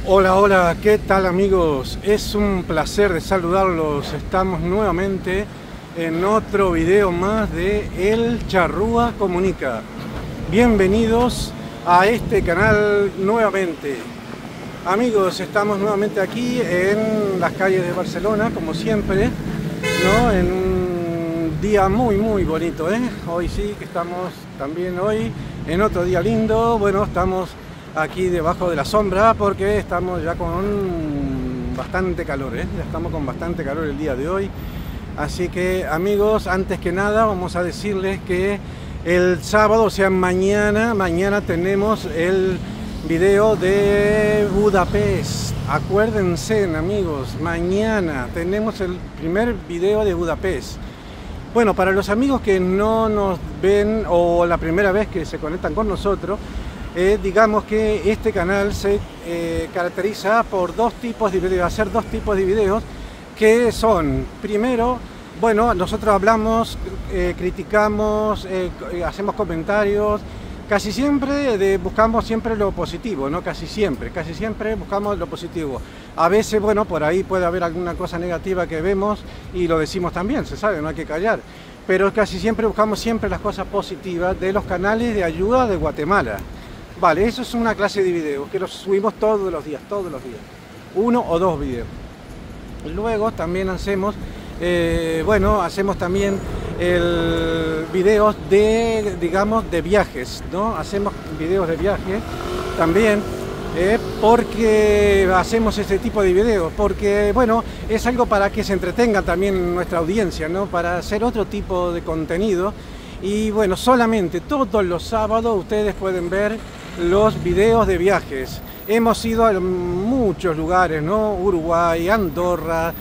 Hola, hola, ¿qué tal amigos? Es un placer de saludarlos. Estamos nuevamente en otro video más de El Charrúa Comunica. Bienvenidos a este canal nuevamente. Amigos, estamos nuevamente aquí en las calles de Barcelona, como siempre, ¿no? En un día muy bonito, ¿eh? Hoy sí que estamos también hoy en otro día lindo. Bueno, estamos aquí debajo de la sombra porque estamos ya con bastante calor, ¿eh? Ya estamos con bastante calor el día de hoy. Así que amigos, antes que nada vamos a decirles que el sábado, o sea mañana tenemos el video de Budapest. Acuérdense amigos, mañana tenemos el primer video de Budapest. Bueno, para los amigos que no nos ven o la primera vez que se conectan con nosotros, digamos que este canal se caracteriza por dos tipos de videos, hacer dos tipos de videos que son, primero, bueno, nosotros hablamos, criticamos, hacemos comentarios, casi siempre buscamos siempre lo positivo, ¿no? Casi siempre buscamos lo positivo. A veces, bueno, por ahí puede haber alguna cosa negativa que vemos y lo decimos también, se sabe, no hay que callar. Pero casi siempre buscamos las cosas positivas de los canales de ayuda de Guatemala. Vale, eso es una clase de videos que los subimos todos los días, uno o dos videos. Luego también hacemos, hacemos también videos de, digamos, de viajes, ¿no? Hacemos videos de viajes también, porque hacemos este tipo de videos, porque, bueno, es algo para que se entretenga también nuestra audiencia, ¿no? Para hacer otro tipo de contenido. Y bueno, solamente todos los sábados ustedes pueden ver los videos de viajes. Hemos ido a muchos lugares, ¿no? Uruguay, Andorra,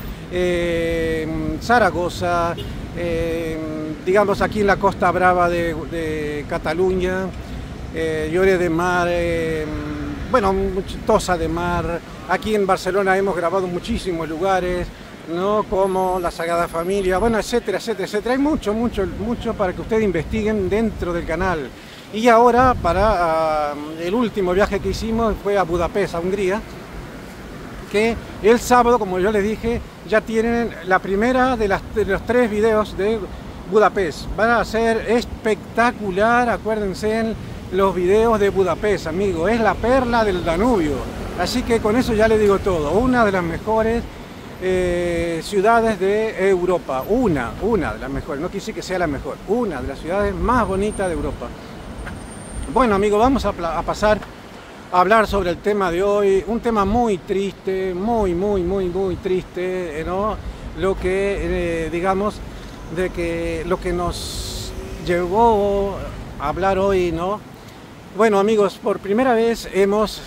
Zaragoza, digamos aquí en la Costa Brava de Cataluña, Lloret de Mar, bueno, Tossa de Mar. Aquí en Barcelona hemos grabado muchísimos lugares, ¿no? Como la Sagrada Familia, bueno, etcétera. Hay mucho para que ustedes investiguen dentro del canal. Y ahora, para el último viaje que hicimos fue a Budapest, a Hungría, que el sábado, como yo les dije, ya tienen la primera de los tres videos de Budapest. Van a ser espectacular, acuérdense, los videos de Budapest, amigos, es la perla del Danubio. Así que con eso ya les digo todo, una de las mejores ciudades de Europa, una de las mejores, no quise que sea la mejor, una de las ciudades más bonitas de Europa. Bueno amigos, vamos a pasar a hablar sobre el tema de hoy, un tema muy triste, muy triste, ¿no? Lo que, digamos, lo que nos llevó a hablar hoy, ¿no? Bueno amigos, por primera vez hemos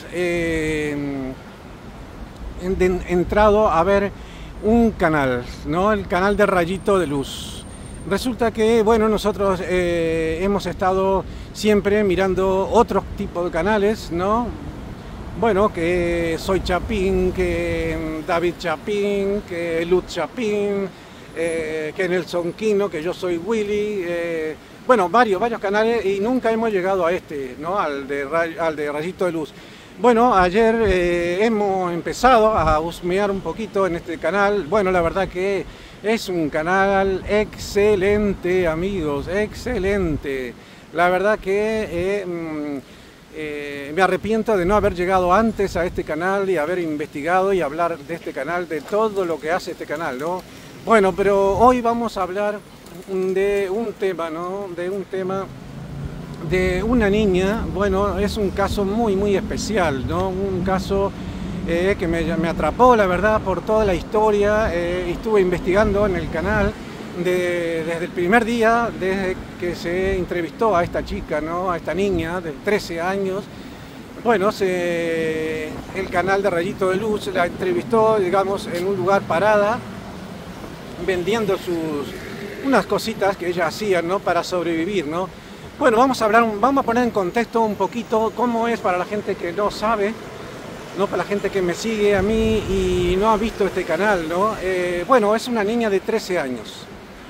entrado a ver un canal, ¿no? El canal de Rayito de Luz. Resulta que, bueno, nosotros hemos estado siempre mirando otros tipos de canales, ¿no? Bueno, que Soy Chapín, que David Chapín, que Luz Chapín, que Nelson Quino, que yo soy Willy, bueno, varios canales, y nunca hemos llegado a este, ¿no? Al de Rayito de Luz. Bueno, ayer hemos empezado a husmear un poquito en este canal. Bueno, la verdad que es un canal excelente, amigos, excelente. La verdad que me arrepiento de no haber llegado antes a este canal y haber investigado y hablar de este canal, de todo lo que hace este canal, ¿no? Bueno, pero hoy vamos a hablar de un tema, ¿no? De un tema de una niña. Bueno, es un caso muy especial, ¿no? Un caso que me atrapó, la verdad, por toda la historia. Estuve investigando en el canal desde el primer día, desde que se entrevistó a esta chica, ¿no? A esta niña de 13 años. Bueno, el canal de Rayito de Luz la entrevistó, digamos, en un lugar parada, vendiendo unas cositas que ella hacía, ¿no? Para sobrevivir, ¿no? Bueno, vamos a poner en contexto un poquito cómo es para la gente que no sabe, ¿no? Para la gente que me sigue a mí y no ha visto este canal, ¿no? Bueno, es una niña de 13 años.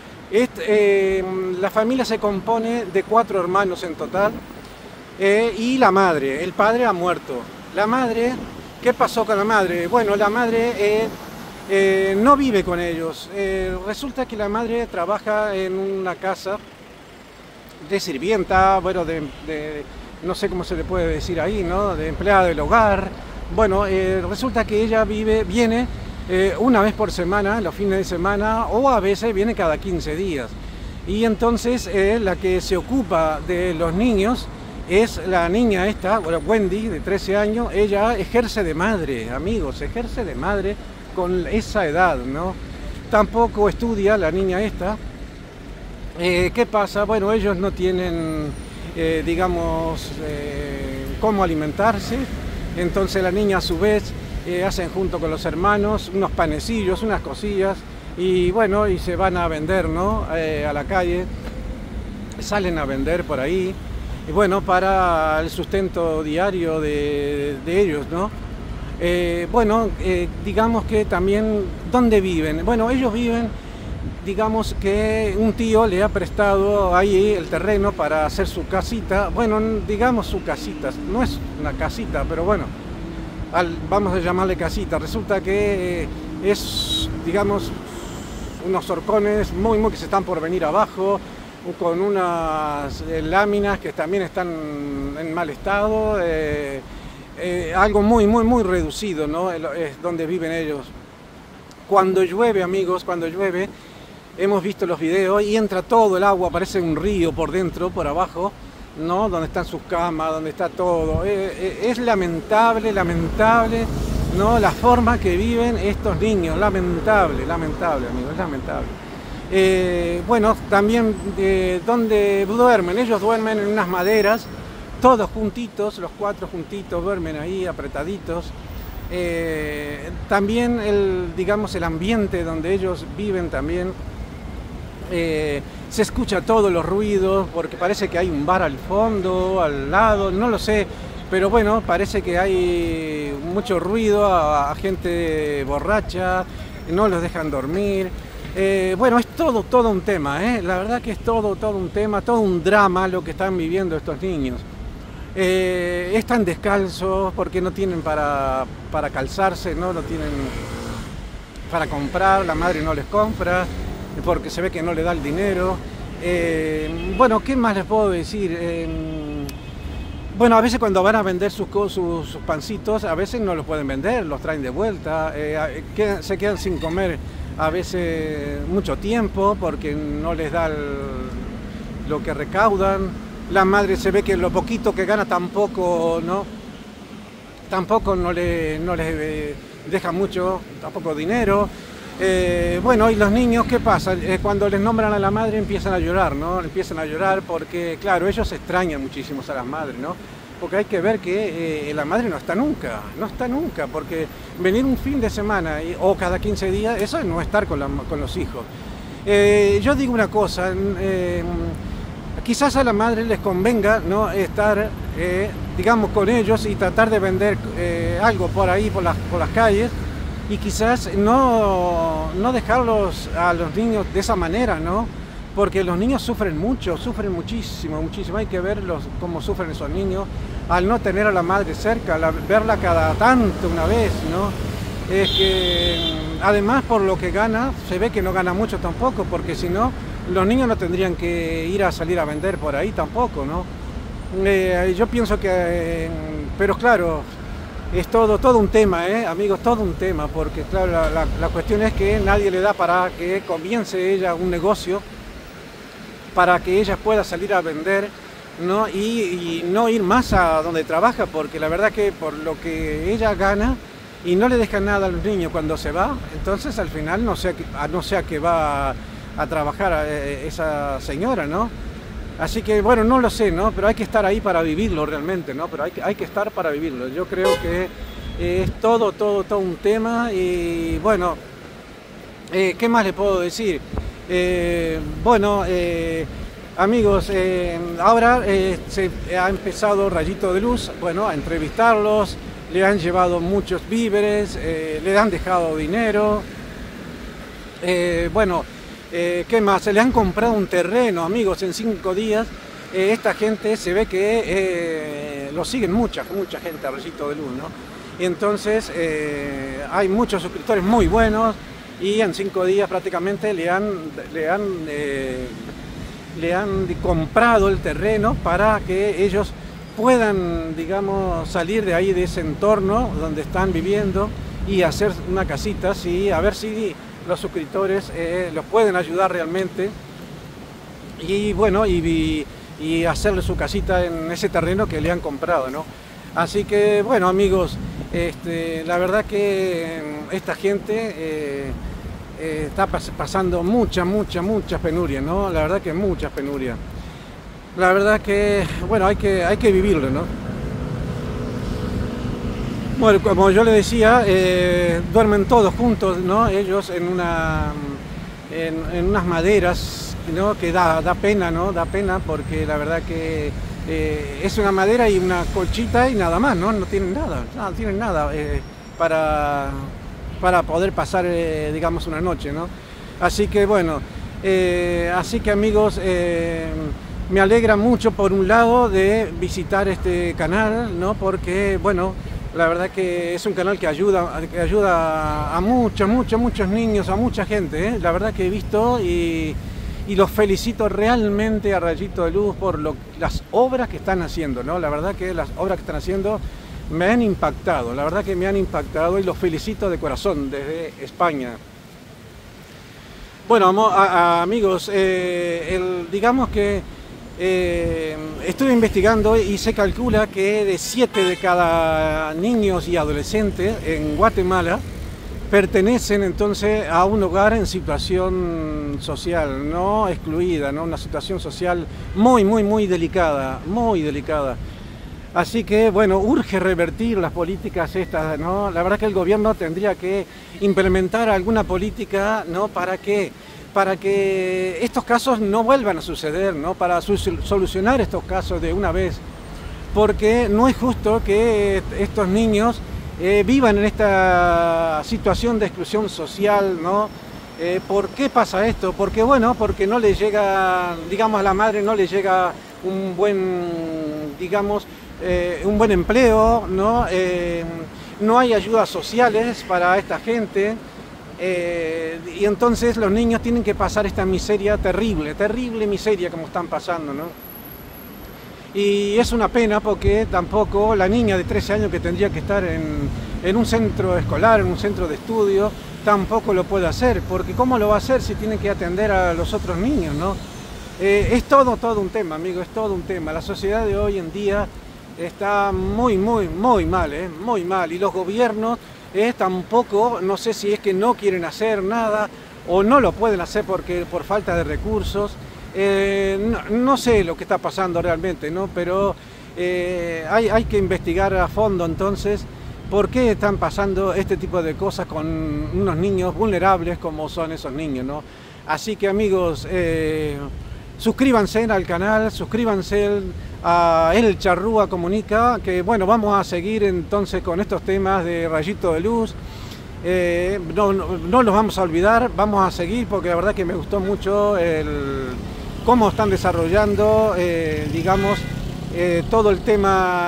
La familia se compone de 4 hermanos en total, y la madre. El padre ha muerto. La madre ¿Qué pasó con la madre? Bueno, la madre no vive con ellos. Resulta que la madre trabaja en una casa de sirvienta, bueno, no sé cómo se le puede decir ahí, ¿no? De empleada del hogar. Bueno, resulta que ella viene una vez por semana, los fines de semana, o a veces viene cada 15 días. Y entonces la que se ocupa de los niños es la niña esta, bueno, Wendy, de 13 años. Ella ejerce de madre, amigos, ejerce de madre con esa edad, ¿no? Tampoco estudia la niña esta. ¿Qué pasa? Bueno, ellos no tienen, digamos, cómo alimentarse. Entonces la niña a su vez hacen junto con los hermanos unos panecillos, unas cosillas, y bueno, y se van a vender, ¿no? A la calle, salen a vender por ahí, y bueno, para el sustento diario de ellos, ¿no? Bueno, digamos que también, ¿dónde viven? Bueno, ellos viven, digamos que un tío le ha prestado ahí el terreno para hacer su casita. Bueno, digamos su casita, no es una casita, pero bueno, vamos a llamarle casita. Resulta que es, digamos, unos horcones muy que se están por venir abajo, con unas láminas que también están en mal estado, algo muy reducido, ¿no? Es donde viven ellos. Cuando llueve, amigos, cuando llueve, hemos visto los videos y entra todo el agua, parece un río por dentro, por abajo, ¿no? Donde están sus camas, donde está todo. Es lamentable, ¿no? La forma que viven estos niños, lamentable, amigos, lamentable. Bueno, también donde duermen, ellos duermen en unas maderas, todos juntitos, los 4 juntitos, duermen ahí apretaditos. También digamos, el ambiente donde ellos viven también, se escucha todos los ruidos, porque parece que hay un bar al fondo, al lado, no lo sé, pero bueno, parece que hay mucho ruido, a gente borracha, no los dejan dormir. Bueno, es todo un tema, la verdad que es todo un tema, todo un drama lo que están viviendo estos niños. Están descalzos porque no tienen para calzarse, no tienen para comprar, la madre no les compra porque se ve que no le da el dinero. Bueno, ¿qué más les puedo decir? Bueno, a veces cuando van a vender sus pancitos, a veces no los pueden vender, los traen de vuelta, se quedan sin comer a veces mucho tiempo porque no les da lo que recaudan. La madre se ve que lo poquito que gana tampoco no les deja mucho, tampoco dinero. Bueno, y los niños, ¿qué pasa? Cuando les nombran a la madre empiezan a llorar, ¿no? Empiezan a llorar porque, claro, ellos extrañan muchísimo a las madres, ¿no? Porque hay que ver que la madre no está nunca, porque venir un fin de semana o cada 15 días, eso es no estar con los hijos. Yo digo una cosa, quizás a la madre les convenga, ¿no? Estar, digamos, con ellos y tratar de vender algo por ahí, por las calles, y quizás no dejarlos a los niños de esa manera, ¿no? Porque los niños sufren mucho, sufren muchísimo. Hay que ver cómo sufren esos niños al no tener a la madre cerca, verla cada tanto una vez, ¿no? Es que además por lo que gana, se ve que no gana mucho tampoco, porque si no, los niños no tendrían que salir a vender por ahí tampoco, ¿no? Yo pienso que, pero claro, es todo un tema, amigos, todo un tema, porque claro, la cuestión es que nadie le da para que comience ella un negocio, para que ella pueda salir a vender, ¿no? Y no ir más a donde trabaja, porque la verdad que por lo que ella gana y no le deja nada a los niños cuando se va, entonces al final no sé a qué va a trabajar esa señora, ¿no? Así que bueno, no lo sé, ¿no? Pero hay que estar ahí para vivirlo realmente, ¿no? Pero hay que estar para vivirlo. Yo creo que es todo un tema y bueno, ¿qué más le puedo decir? Bueno, amigos, ahora se ha empezado Rayito de Luz, bueno, a entrevistarlos, le han llevado muchos víveres, le han dejado dinero, bueno, ¿qué más? Se le han comprado un terreno, amigos, en 5 días. Esta gente se ve que lo siguen mucha gente a Rayito de Luz, ¿no? Entonces hay muchos suscriptores muy buenos y en 5 días prácticamente le han comprado el terreno para que ellos puedan, digamos, salir de ahí, de ese entorno donde están viviendo y hacer una casita, ¿sí? A ver si los suscriptores los pueden ayudar realmente y bueno, y hacerle su casita en ese terreno que le han comprado, ¿no? Así que bueno, amigos, la verdad que esta gente está pasando muchas penurias, ¿no? La verdad que muchas penurias. La verdad que, bueno, hay que vivirlo, ¿no? Bueno, como yo le decía, duermen todos juntos, ¿no? Ellos en unas maderas, ¿no? Que da pena, ¿no? Da pena porque la verdad que es una madera y una colchita y nada más, ¿no? No tienen nada, no tienen nada para poder pasar, digamos, una noche, ¿no? Así que bueno, así que amigos, me alegra mucho por un lado de visitar este canal, ¿no? Porque bueno, la verdad que es un canal que ayuda a muchos niños, a mucha gente, ¿eh? La verdad que he visto y los felicito realmente a Rayito de Luz por las obras que están haciendo, ¿no? La verdad que las obras que están haciendo me han impactado, la verdad que me han impactado y los felicito de corazón desde España. Bueno, amigos, digamos que estuve investigando y se calcula que de 7 de cada niños y adolescentes en Guatemala pertenecen entonces a un hogar en situación social, no excluida, ¿no? Una situación social muy delicada, muy delicada. Así que, bueno, urge revertir las políticas estas, ¿no? La verdad que el gobierno tendría que implementar alguna política, ¿no? Para que estos casos no vuelvan a suceder, ¿no? Para solucionar estos casos de una vez. Porque no es justo que estos niños vivan en esta situación de exclusión social, ¿no? ¿Por qué pasa esto? Porque, bueno, porque no le llega, digamos, a la madre no le llega un buen, digamos, un buen empleo, ¿no? No hay ayudas sociales para esta gente y entonces los niños tienen que pasar esta miseria terrible miseria como están pasando, ¿no? Y es una pena porque tampoco la niña de 13 años que tendría que estar en un centro escolar, en un centro de estudio, tampoco lo puede hacer, porque ¿cómo lo va a hacer si tiene que atender a los otros niños, ¿no? Es todo un tema, amigo, es todo un tema. La sociedad de hoy en día está muy mal, muy mal. Y los gobiernos tampoco, no sé si es que no quieren hacer nada o no lo pueden hacer por falta de recursos. No sé lo que está pasando realmente, ¿no? Pero hay que investigar a fondo entonces por qué están pasando este tipo de cosas con unos niños vulnerables como son esos niños, ¿no? Así que amigos, suscríbanse al canal, suscríbanse a El Charrúa Comunica, que bueno, vamos a seguir entonces con estos temas de Rayito de Luz. No los vamos a olvidar, vamos a seguir porque la verdad que me gustó mucho cómo están desarrollando, digamos, todo el tema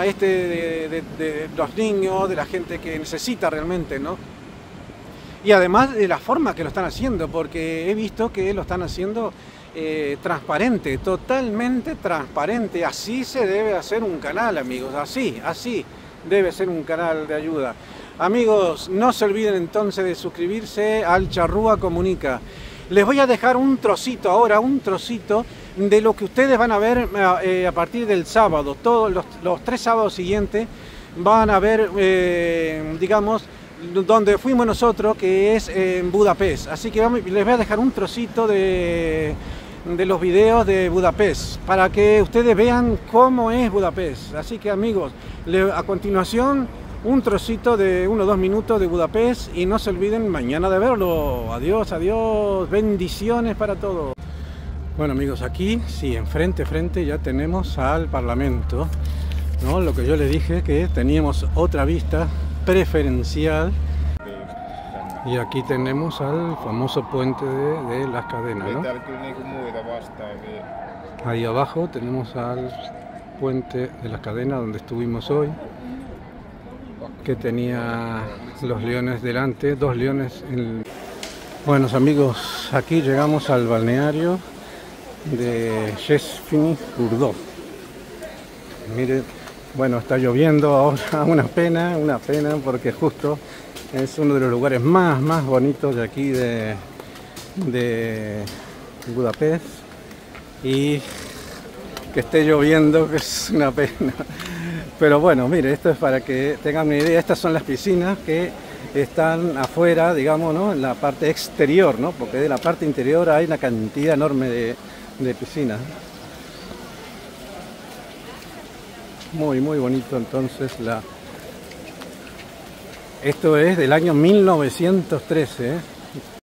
de los niños, de la gente que necesita realmente, ¿no? Y además de la forma que lo están haciendo, porque he visto que lo están haciendo transparente, totalmente transparente. Así se debe hacer un canal, amigos, así debe ser un canal de ayuda. Amigos, no se olviden entonces de suscribirse al Charrúa Comunica. Les voy a dejar un trocito ahora, un trocito de lo que ustedes van a ver a partir del sábado. Todos los 3 sábados siguientes van a ver, digamos, donde fuimos nosotros, que es en Budapest. Así que les voy a dejar un trocito de los videos de Budapest para que ustedes vean cómo es Budapest. Así que amigos, a continuación un trocito de 1 o 2 minutos de Budapest y no se olviden mañana de verlo. Adiós, adiós, bendiciones para todos. Bueno amigos, aquí sí, frente ya tenemos al Parlamento, ¿no? Lo que yo les dije, que teníamos otra vista preferencial. Y aquí tenemos al famoso puente de las cadenas, ¿no? Ahí abajo tenemos al puente de las cadenas donde estuvimos hoy. que tenía los leones delante, dos leones. Buenos amigos, aquí llegamos al balneario de Cheffinny-Gourdon. Miren, bueno, está lloviendo ahora, una pena porque justo es uno de los lugares más bonitos de aquí de Budapest, y que esté lloviendo, que es una pena. Pero bueno, mire, esto es para que tengan una idea. Estas son las piscinas que están afuera, digamos, ¿no? En la parte exterior, ¿no? Porque de la parte interior hay una cantidad enorme de piscinas. Muy bonito. Entonces esto es del año 1913, ¿eh?